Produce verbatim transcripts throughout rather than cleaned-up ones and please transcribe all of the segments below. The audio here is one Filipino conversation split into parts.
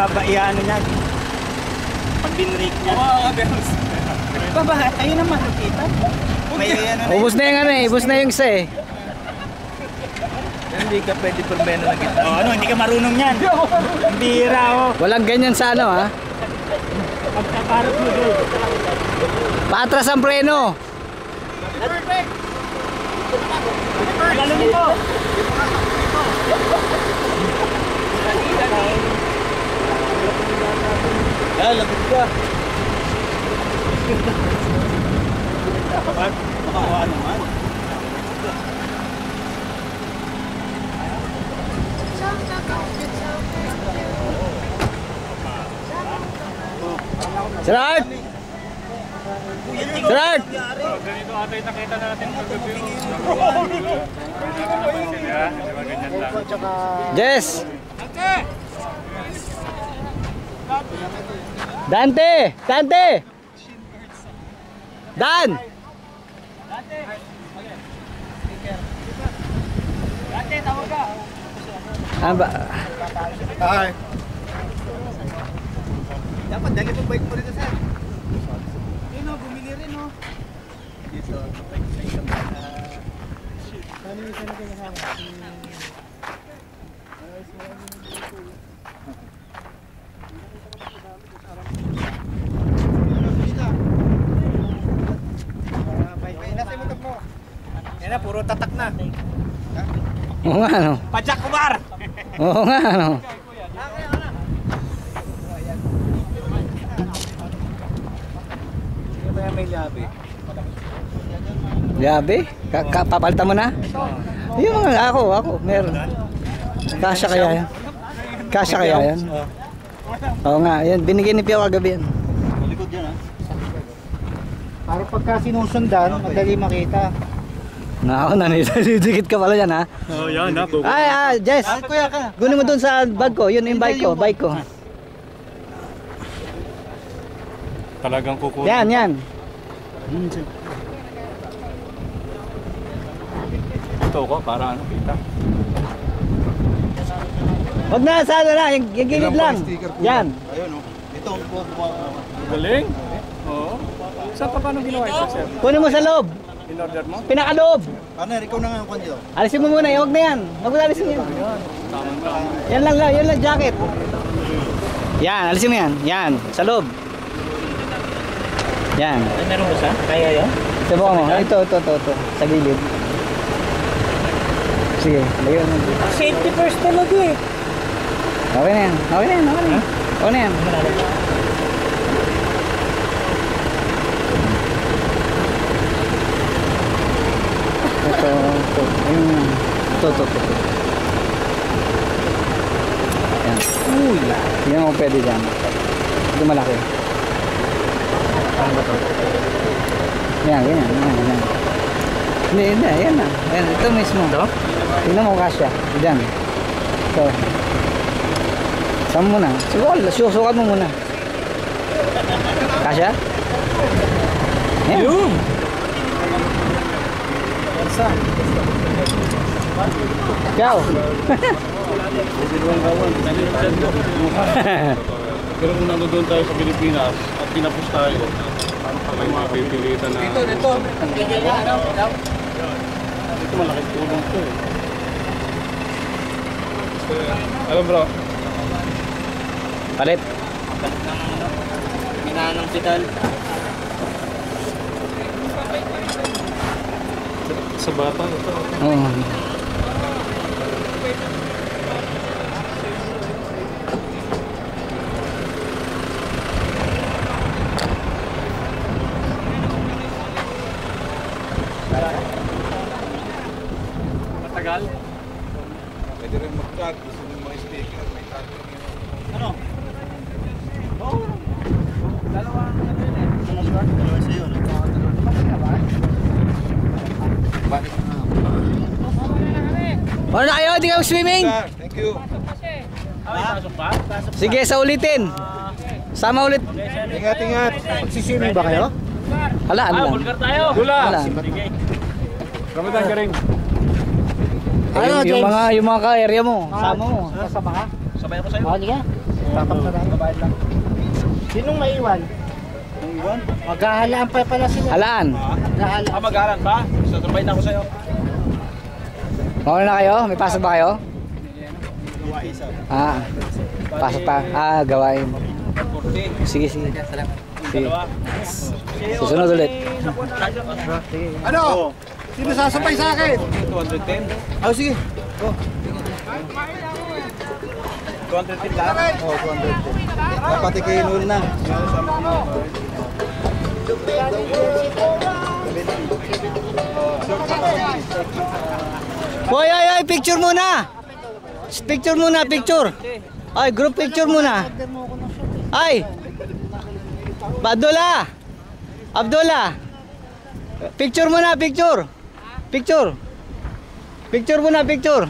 Ibaba, iya ano niya. Pag binrake niya. Oo, Bels. Baba, ayun naman, nakita. May ano na. Ubus na yung ano eh, ubus na yung isa eh. Hindi ka pwede permeno na kita. Oh, ano, hindi ka marunong yan. Hindi raw. Walang ganyan sa ano ha. Pagkaparap mo doon. Paatras ang preno. Perfect. Galungin mo. Ah, lapit ka. Makakuha naman. Gerard! Gerard! Ganito ata yung nakita natin paggabi. Ganyan lang. Jess! Dante! Dante! Dan! Dante, tawag ka. Ano ba? Hi. Dapat dali mo bike mo dito, sir. Yun o, bumili rin o. Dito. Ano yung sana kinasama? Nasa yung motor mo. Yan na, puro tatak na. Oo nga ano. Pajak Kumar! Oo nga ano. Ano ba yung may labi? Yabe? Ka ka papalitan mo na? Yung mga ako, ako, meron. Kasya kaya yan? Kasya kaya yan? Oo nga, yan. Binigyan ni Pio kagabi yan. Malikod yan, ha? Para pagka sinusundan, madali makita. Nako, nanidikit ka pala yan ha? Oh, yan na. Ay, ah, Jess! Kuya ka. Gunin mo dun sa bag ko, yun yung bike ko, bike ko. Talagang kukunin. Yan, yan. Ito ko, para ano, kita. Huwag na, sa ano na, yung, yung gilid lang. Yan. Ayun, oh. Ito, Galing? Oo. Saan pa paano ginawa ito, sir? Kunin mo sa loob. In-order mo? Pinakaloob. ano, ikaw na nga ang kwan dito. Alisin mo muna, huwag na yan. Huwag mo na alisin yan. Yan lang lang, yan lang jacket. Yan, alisin mo yan. Yan, sa loob. Yan. Ay, meron ba siya? Kaya yun? Subukan mo. Ito, ito, ito, ito. Sa gilid. Sige, lagyan mo. Safety first talaga eh. Okay na yan. Okay na yan, okay na yan. Okay na yan. Ito, ito. Ayun. Ito, ito, ito. ito. Yan. Uy! Yan mo pwede dyan. Ito malaki. Saan ba ito? Yan, ganyan. Yan, yan. Hindi, hindi. Yan na. Yan, ito mismo. Ito? Tingnan mo kasya. Diyan. Ito. Saan mo muna? Siguro, susukat mo muna. Kasya? Yan. Yung! Ikaw. Pero kung nandun tayo sa Pilipinas at tinapos tayo, ano pa may mga pipilitan na... Dito, dito. Ito malaking tulong to eh. Alam bro, Palit. Minanang pedal. sa bata ito. Oo. Matagal? Pwede rin mag-tag. Gusto nyo mga sticker. May tag. Ano? Oo. Dalawa ang ano yun eh. Dalawa short, dalawa sa'yo. Bakit ka ba? Bakit? Ano na kayo? Hindi kayo swimming? Thank you. Pasok pa? Pasok pa? Sige, sa ulitin. Sama ulit. Ingat, ingat. Magsiswimming ba kayo? Hala, ano lang. tayo! Gula! Wala. Ramadan ka rin. Ayun, yung mga yung mga ka-area mo, sama mo. Kasama ka? Sabay ako sa'yo. Baka ka? Tapak na lang. Babayad lang. Sinong maiwan? Iwan? Maghahalaan pa pala sila. Halaan. Maghahalaan. Ah, mag-aaral pa? So, turbay na ako sa'yo. Mauna na kayo? May pasok ba kayo? Gawa isa. Ah, pasok pa. Ah, gawain. forty. Sige, sige. Sige. Dalawa. Susunod ulit. Ano? Sino sasabay sa akin? two ten. Oh, sige. two ten lang? Oh, two hundred ten. Pati kay Nul na. Hoy, ay, ay, picture muna. Picture muna, picture. Ay, group picture muna. Ay. Abdullah. Abdullah. Picture muna, picture. Picture. Picture muna, picture.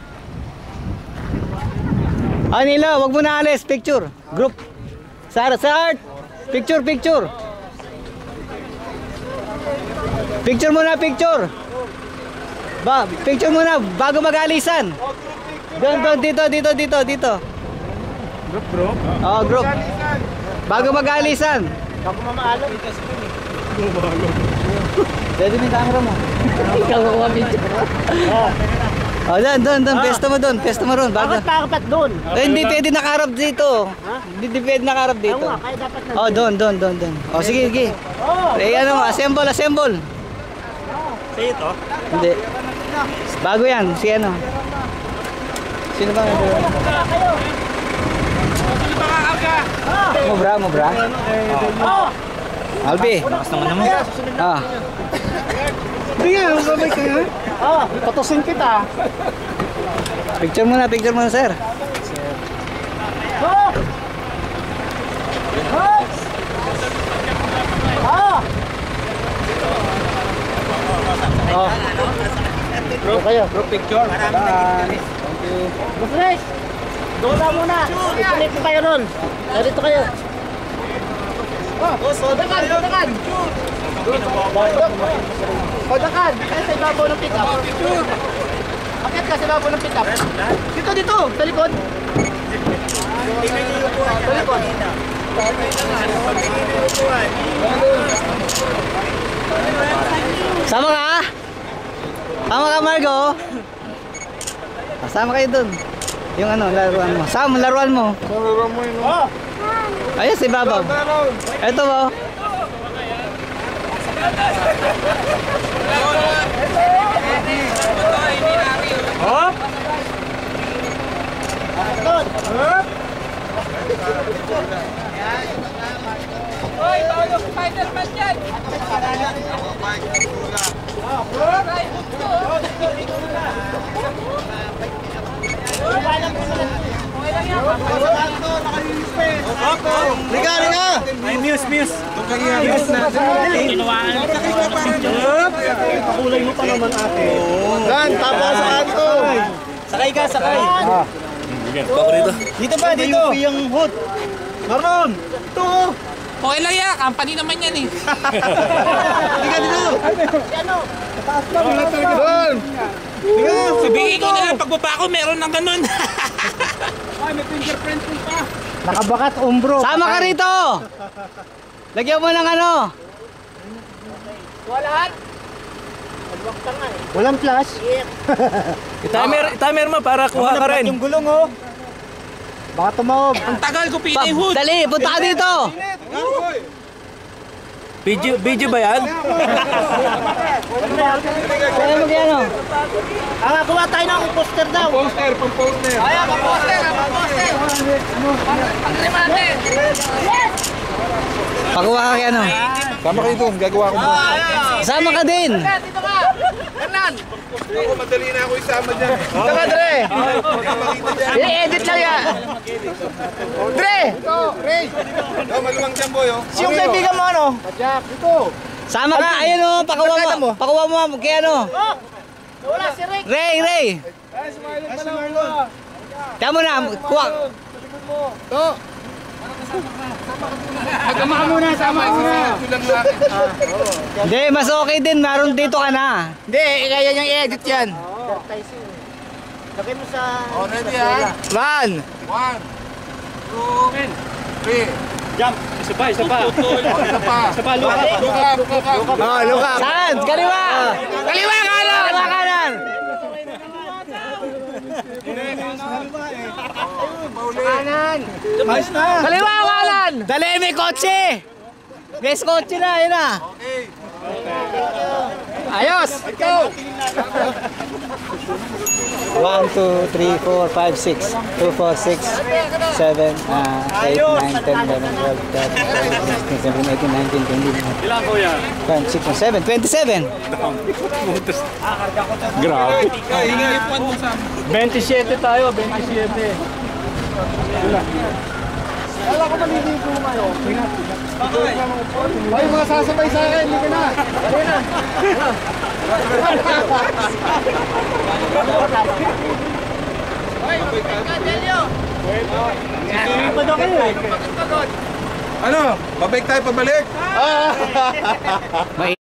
Ay, Nilo, wag mo na alis, picture. Group. Sa sa art. Picture, picture. Picture muna, picture. Ba, picture muna bago mag-alisan. Doon, doon, dito, dito, dito, dito. Group, group. Oh, group. Bago mag-alisan. Ako mamaalam. Pwede mo yung camera mo. Ikaw mo picture. Oh, doon, doon, doon. Pesto mo doon. Pesto mo ron. Bago. Bakit pakapat doon? Eh, hindi pwede nakaharap dito. Ha? Hindi pwede nakaharap Ayaw dito. nga, kaya dapat na. Oh, doon, doon, doon, doon. Oh, sige, sige. Oh! Eh, ano, assemble, assemble. Sa'yo to? Hindi. Bago yan, si ano. Sino ba nga doon? Mubra, mubra. Oh! Albi. Lakas naman naman. Ah. Hindi nga, babay ka nga. Oh, patusin kita. Picture muna, picture muna, sir. Oh! Oh! Oh! Oh. Bro kayo. Group picture. Bufres! Doon na muna. Itulit mo kayo ron. Dito kayo. Oh, kodakan, kodakan. Kodakan. Kaya sa ibabaw ng pick-up. Akit ka sa ibabaw ng pick-up. Dito, dito. Sa likod. Sa likod. Sama ka? Sama ka, Margo? Ah, sama kayo dun. Yung ano, laruan mo. Sama, laruan mo. Laruan mo yun. Oh! Ayun, si Babaw. Ito mo. Hop! Doon. Hop! Hoy, bawal yung Spider-Man yan! Liga, liga! Ay, Muse, Muse. Muse na. Tinawaan. Pakulay mo pa naman ate. Dan, tapa sa kanto. Sakay ka, sakay. Dito pa, dito. Yung hood. Maron. Ito. Okay lang yan, company naman yan eh. Liga dito. Ano? Taas pa, wala talaga. Doon. Liga. Sabihin ko na lang, pagbaba ko, meron ng ganun. Nakabakat umbro. Sama ka rito. Lagyan mo ng ano. Walang flash. Timer, timer mo para kuha ka rin. Yung gulong oh. Baka tumawag. Ang tagal ko Pa, pina yung hood. dali, punta ka dito. Video, video ba yan? Kaya mo kaya ano? Ah, kuha tayo ng poster daw. Poster, pang poster. Ay, ang poster, ang poster. Pag-lima natin. Pakuha ka kaya ano? Sama kayo doon, gagawa ko. Sama ka din. Dito ka. Hernan. Ako madali na ako isama dyan. Ito ka, Dre. I-edit lang yan. Dre! Ito, Ray. Ito, maluwang dyan, boy. Siyong kaibigan mo, ano? Jack, dito. Sama ka, ayun o, pakuha mo. Pakuha mo, kaya ano? Wala si Rick. Ray, Ray. Ay, si Marlon pa lang. Kaya mo na, kuha. Ito. Sama ka muna, sama ka muna. Hindi, mas okay din, naroon dito ka na. Hindi, kaya niyang i-edit yan. Lagay mo sa... Oh, ready ha? One. One. Two. Three. Jump! Isa pa, isa pa. Isa pa. Isa pa, look up. Look up, look up. Oh, look up. Saan? Kaliwa! Kaliwa kanan! Kaliwa kanan! Kanan! Ayos na. Kaliwa kanan! Dali, may kotse! May kotse na, yun na. Okay. Ayos! Let's go. one, two, three, four, five, six. two, four, six, seven, eight, nine, ten, eleven, twelve, thirteen, fourteen, sixteen, seventeen, eighteen, nineteen, twenty, Ilan ko yan? five, six, seven, twenty-seven. Grabe. Ingay po mo sa. twenty-seven tayo, twenty-seven. Wala ko maliligo kayo. Ay, mga sasabay sa akin, hindi ka na. Dali na. Ano? Babalik tayo pabalik?